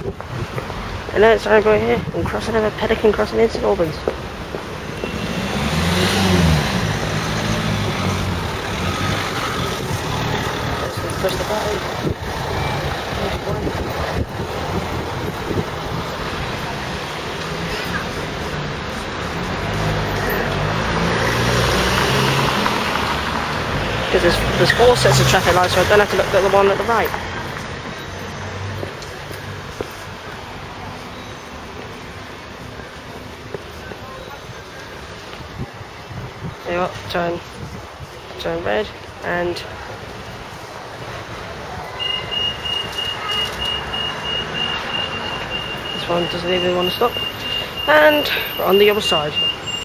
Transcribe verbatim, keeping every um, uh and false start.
And now it's over here. I'm crossing over Pelican, crossing in St Albans. Let's push the button. Because there's, there's four sets of traffic lights, so I don't have to look at the one at the right. There you are, turn, turn red, and this one doesn't even want to stop, and we're on the other side.